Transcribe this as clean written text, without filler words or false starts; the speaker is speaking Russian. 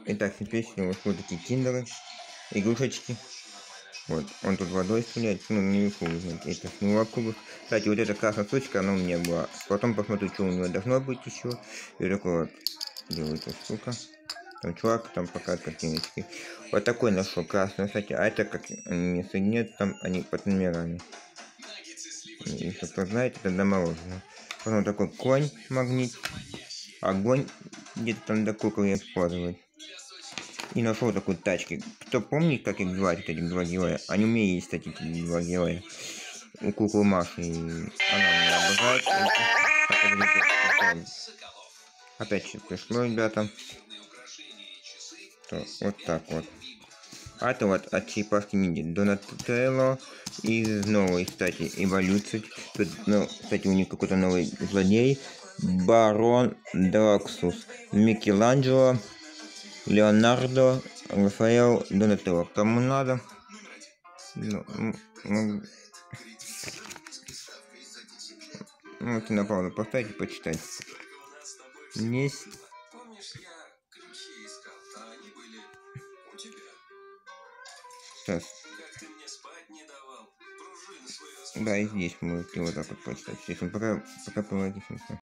Итак, теперь вот такие киндеры, игрушечки. Вот, он тут водой стреляет, ну, наверху, это снова кубок. Кстати, вот эта красная штучка, она у меня была. Потом посмотрю, что у него должно быть еще. И такой вот, делаю эта штука. Там чувак, там пока картиночки. Вот такой нашел красный, кстати, а это как они соединяют, там они под номерами. Если кто знает, это доморожено. Потом такой конь, магнит, огонь, где-то там до куклы использовать. И нашел такой тачки. Кто помнит, как их звать, вот этих два героя? Они у меня есть, кстати, эти два героя. У куклы Маши. Она меня обожает. Опять что пришло, ребята. То, вот так вот. А это вот от черепашки ниндзя. Донателло из новой, кстати, эволюции. Тут, ну, кстати, у них какой-то новый злодей. Барон Драксус. Микеланджело. Леонардо. Рафаэл. Донателло. Кому надо? Можете на паузу поставить и почитать. Есть. Сейчас. Да, и здесь можете вот так вот почитать. Пока проводить.